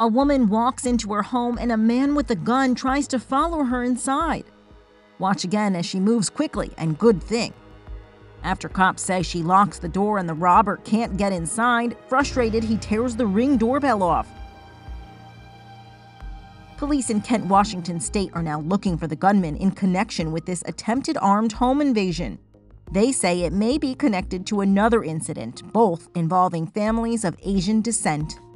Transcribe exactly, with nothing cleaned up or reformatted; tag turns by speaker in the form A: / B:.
A: A woman walks into her home and a man with a gun tries to follow her inside. Watch again as she moves quickly, and good thing. After cops say she locks the door and the robber can't get inside, frustrated, he tears the Ring doorbell off. Police in Kent, Washington state are now looking for the gunman in connection with this attempted armed home invasion. They say it may be connected to another incident, both involving families of Asian descent.